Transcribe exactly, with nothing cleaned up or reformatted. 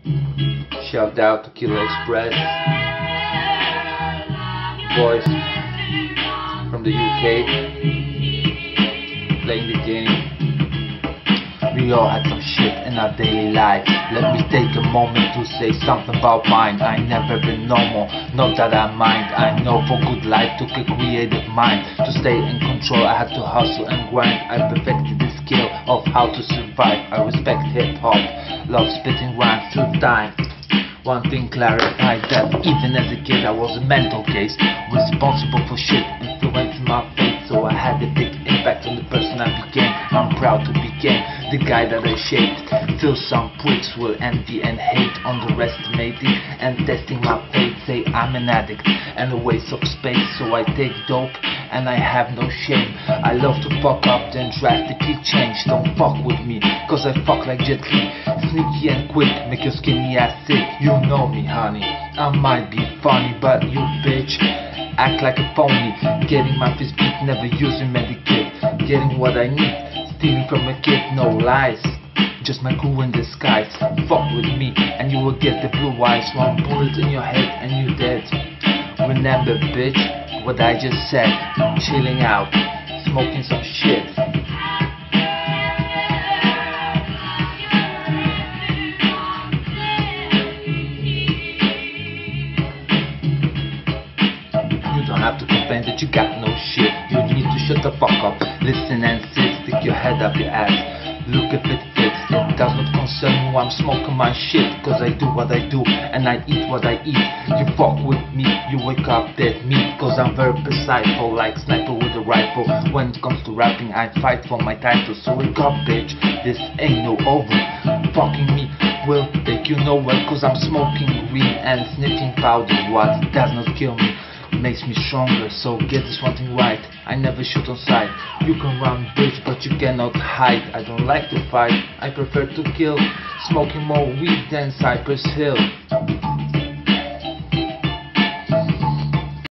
Shout out to Killer Express, boys from the U K, playing the game. We all had some shit in our daily life. Let me take a moment to say something about mine. I never been normal, not that I mind. I know for good life took a creative mind. To stay in control I had to hustle and grind. I perfected the skill of how to survive. I respect hip-hop, love spitting rhymes through time. One thing clarified, that even as a kid I was a mental case, responsible for shit influencing my fate. So I had a big impact on the person I became. I'm proud to become the guy that I shaped. Feel some pricks will envy and hate, underestimating and testing my fate. Say I'm an addict and a waste of space, so I take dope and I have no shame. I love to fuck up then drastically change. Don't fuck with me, cause I fuck like Jet Li. Sneaky and quick, make your skinny ass sick. You know me honey, I might be funny, but you bitch act like a phony. Getting my fist beat, never using medicate. Getting what I need, stealing from a kid, no lies. Just my crew in disguise. Fuck with me and you will get the blue eyes. One bullet in your head and you dead. Remember bitch, what I just said. Chilling out, smoking some shit. You don't have to complain that you got no shit. You need to shut the fuck up, listen and sit. Stick your head up your ass, look if it fits. It does not concern you, I'm smoking my shit. Cause I do what I do and I eat what I eat. You fuck with me, you wake up dead meat. Cause I'm very precise, like sniper with a rifle. When it comes to rapping I fight for my title. So wake up bitch, this ain't no over. Fucking me will take you nowhere. Cause I'm smoking weed and sniffing powder. What does not kill me makes me stronger, so get this one thing right. I never shoot on sight. You can run bitch, but you cannot hide. I don't like to fight, I prefer to kill. Smoking more weed than Cypress Hill.